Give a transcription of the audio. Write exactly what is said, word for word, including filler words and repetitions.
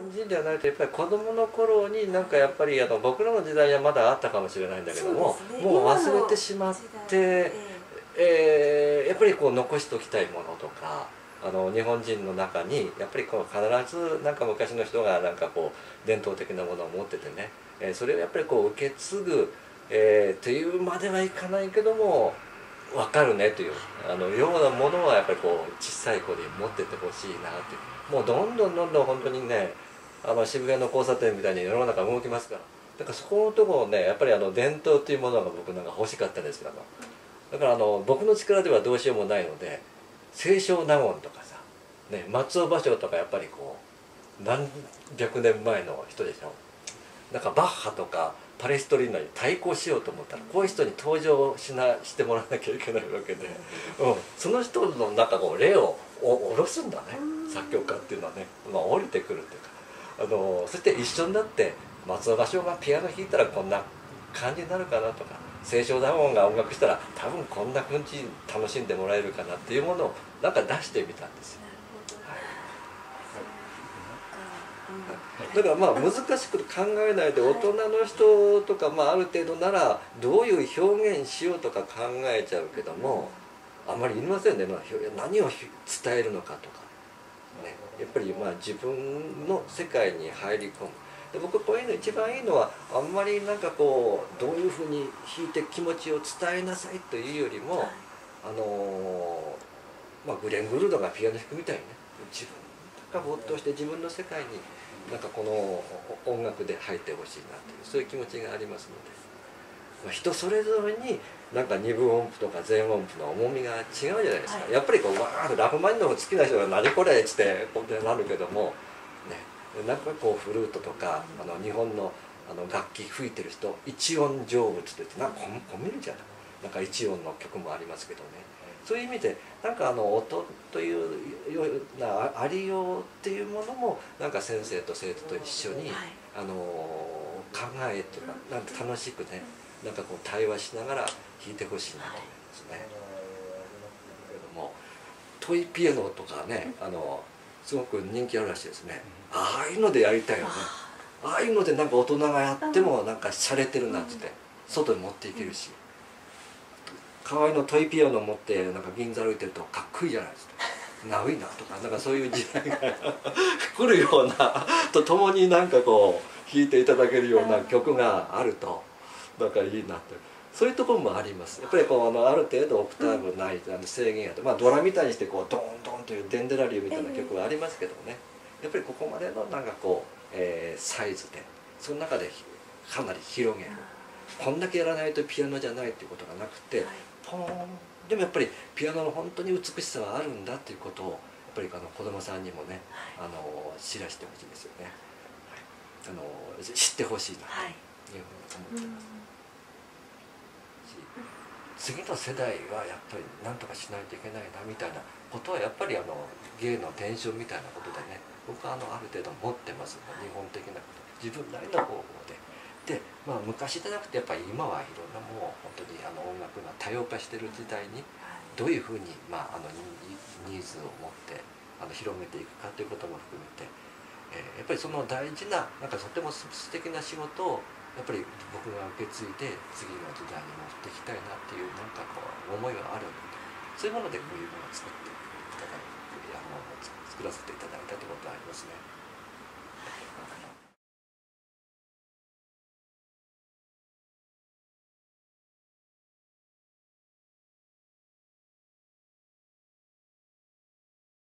本人ではないとやっぱり子供の頃になんかやっぱりあの僕らの時代はまだあったかもしれないんだけども、ね、もう忘れてしまって、ええー、やっぱりこう残しておきたいものとか。あの日本人の中にやっぱりこう必ずなんか昔の人がなんかこう伝統的なものを持っててね、えー、それをやっぱりこう受け継ぐ、えー、というまではいかないけども分かるねというあのようなものはやっぱりこう小さい子に持ってってほしいなってもうどんどんどんどん本当にねあの渋谷の交差点みたいに世の中動きますからだからそこのところをねやっぱりあの伝統というものが僕なんか欲しかったんですけどだからあの僕の力ではどうしようもないので。清少納言とかさ、ね、松尾芭蕉とかやっぱりこう何百年前の人でしょなんかバッハとかパレストリーナに対抗しようと思ったらこういう人に登場しなしてもらわなきゃいけないわけで、うん、その人のなんかこう例を下ろすんだね作曲家っていうのはね、まあ、降りてくるっていうかあのそして一緒になって松尾芭蕉がピアノ弾いたらこんな感じになるかなとか清少納言が音楽したら多分こんな風に楽しんでもらえるかなっていうものをなんか出してみたんですよ。だからまあ難しく考えないで大人の人とか、まあ、ある程度ならどういう表現しようとか考えちゃうけどもあんまり言いませんね、まあ、何を伝えるのかとか、ね、やっぱりまあ自分の世界に入り込む。で僕こういうの一番いいのはあんまりなんかこうどういうふうに弾いて気持ちを伝えなさいというよりも、はい、あのまあグレン・グルードがピアノ弾くみたいにね自分が没頭して自分の世界になんかこの音楽で入ってほしいなというそういう気持ちがありますので、まあ、人それぞれになんか二分音符とか全音符の重みが違うじゃないですか、はい、やっぱりこうわーっとラフマニノフ好きな人が「何これ」っつってこうなるけどもねなんかこうフルートとかあの日本のあの楽器吹いてる人一音成仏って言ってなんかコミュニティなんか一音の曲もありますけどねそういう意味でなんかあの音というようなありようっていうものもなんか先生と生徒と一緒に、はい、あの考えというかなんか楽しくねなんかこう対話しながら弾いてほしいなと思いますね。けどもトイピアノとかねあのすごく人気あるらしいですね。ああいうのでやりたいよね。ああいうのでなんか大人がやってもなんか洒落てるなってって外に持っていけるし河合のトイピアノ持ってなんか銀座歩いてるとかっこいいじゃないですか。ナウイなとかなんかそういう時代が来るようなとともになんかこう弾いていただけるような曲があるとなんかいいなってそういうところもあります。やっぱりこうあのある程度オクターブないあの制限やとまあドラみたいにしてこうドンドンというデンデラリューみたいな曲はありますけどねやっぱりここまでのなんかこう、えー、サイズでその中でかなり広げるこんだけやらないとピアノじゃないっていうことがなくてポーンでもやっぱりピアノの本当に美しさはあるんだっていうことをやっぱりあの子供さんにもねあの知らせてほしいですよね、はい、あの知ってほしいなというふうに思ってます、次の世代はやっぱり何とかしないといけないなみたいなことはやっぱりあの芸の伝承みたいなことでね僕はあのある程度持ってますので日本的なこと自分なりの方法でで、まあ、昔じゃなくてやっぱり今はいろんなもう本当にあの音楽が多様化してる時代にどういうふうに、まあ、あのニーズを持ってあの広めていくかということも含めて、えー、やっぱりその大事ななんかとても素敵な仕事をやっぱり僕が受け継いで次の時代に持っていきたいなっていうなんかこう思いがあるのでそういうものでこういうものを作っていただいてあの作らせていただいて